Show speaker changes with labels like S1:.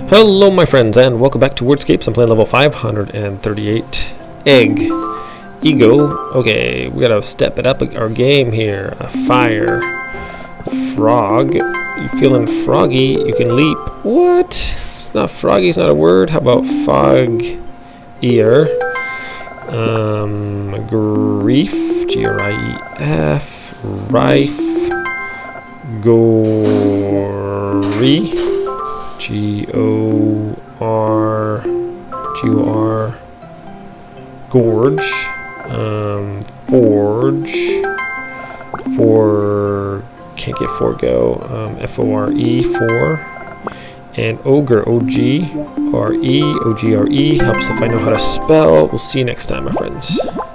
S1: Hello my friends and welcome back to WORDSCAPES. I'm playing level 538. Egg. Ego. Okay, we gotta step it up our game here. A fire. Frog. You feeling froggy? You can leap. What? It's not froggy, it's not a word. How about fog ear? Grief. G-R-I-E-F. Rife. Gory. G-O-R. Gorge. Forge. Can't get forego. F-O-R-E. For. And ogre. O-G-R-E. O-G-R-E. Helps if I know how to spell. We'll see you next time, my friends.